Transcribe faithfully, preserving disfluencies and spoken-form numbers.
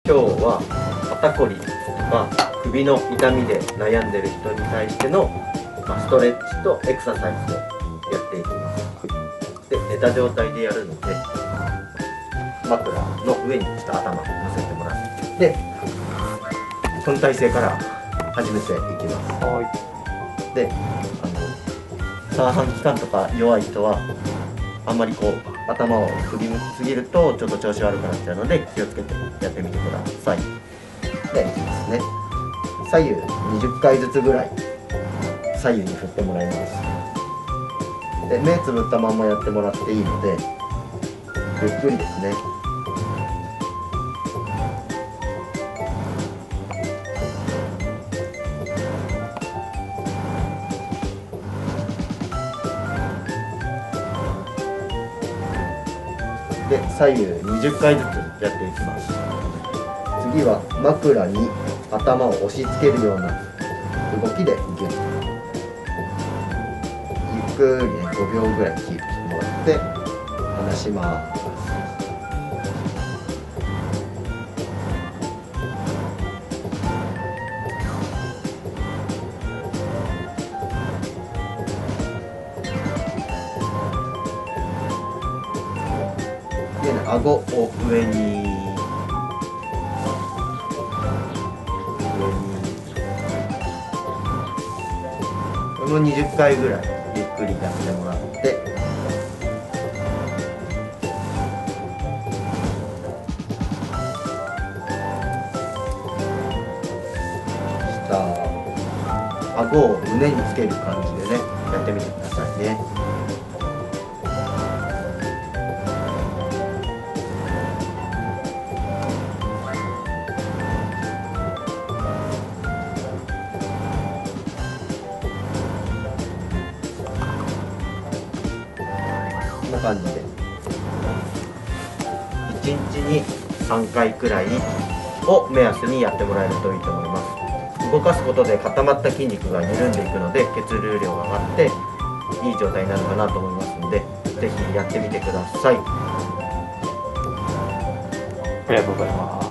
今日は肩こりとか首の痛みで悩んでる人に対しての、まあ、ストレッチとエクササイズをやっていきます。はい、で寝た状態でやるので枕の上にちょっと頭を乗せてもらってこの体勢から始めていきます。はい、であの三半規管とか弱い人はあんまりこう頭を振り向きすぎるとちょっと調子悪くなっちゃうので気をつけてやってみてください。でいきますね。左右にじゅっかいずつぐらい左右に振ってもらいます。で目つぶったままやってもらっていいのでゆっくりですね。で左右にじゅっかいずつやっていきます。次は枕に頭を押し付けるような動きでギュッとゆっくりねごびょうぐらいキープしてもらって離します。でね、顎を上にこれもにじゅっかいぐらいゆっくりやってもらって下顎を胸につける感じでねやってみてくださいね。こんな感じでいちにちにさんかいくらいを目安にやってもらえるといいと思います。動かすことで固まった筋肉が緩んでいくので血流量が上がっていい状態になるかなと思いますのでぜひやってみてください。 ありがとうございます。